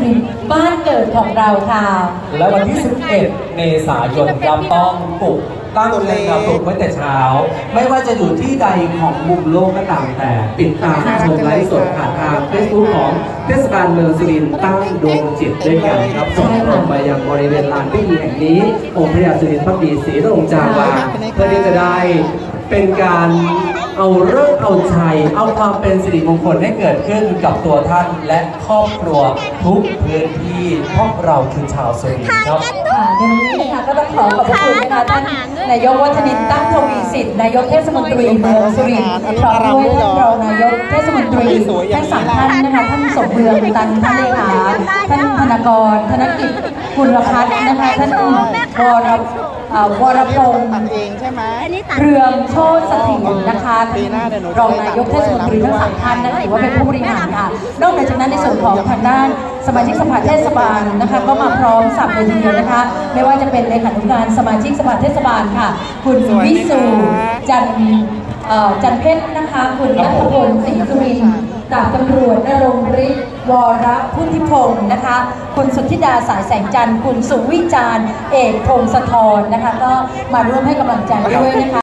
รินทร์บ้านเกิดของเราค่ะและวันที่ 11 เมษายนครับต้องปลุกตั้งเลยครับปลุกไว้แต่เช้าไม่ว่าจะอยู่ที่ใดของมุมโลกก็ตามแต่ติดตามชมไลฟ์สดผ่านทางเฟซบุ๊กของเทศบาลเมืองสุรินทร์ตั้งดวงจิตด้วยกันครับส่งตรงไปยังบริเวณลานพิธีแห่งนี้องค์พระยาสุรินทร์ภักดีศรีรงจาวาเพื่อที่จะได้เป็นการเอาเลิกเอาชัยเอาความเป็นสิริมงคลให้เกิดขึ้นกับตัวท่านและครอบครัวทุกพื้นที่เพราะเราคือชาวสุรินทร์ครับในวันนี้นะคะก็ต้องขอขอบคุณนะคะท่านนายกวัฒนินตั้งทวีสิทธิ์นายกเทศมนตรีเมืองสุรินทร์พร้อมด้วยท่านรองนายกเทศมนตรีทั้ง3ท่านนะคะท่านสมเรืองตันท่านเลขาท่านธนกรธนกิจกุลพัฒน์นะคะท่านวรพงษ์เรืองโชติเสถียรนะคะรองนายกเทศมนตรีทั้ง3ท่านนะคะถือว่าเป็นผู้บริหารค่ะนอกจากนั้นในส่วนของทางด้านสมาชิกสภาเทศบาลนะคะก็มาพร้อมสับเลยทีเดียวนะคะไม่ว่าจะเป็นเลขานุการสมาชิกสภาเทศบาลค่ะคุณวิสุจันเพชรนะคะคุณนัทพลศรีสุรินทร์ดาบตำรวจณรงค์ฤทธิ์วรพุทธิพงศ์นะคะคุณสุทธิดาสายแสงจันทร์คุณสุวิจารณ์เอกพงศธรนะคะก็มาร่วมให้กำลังใจด้วยนะคะ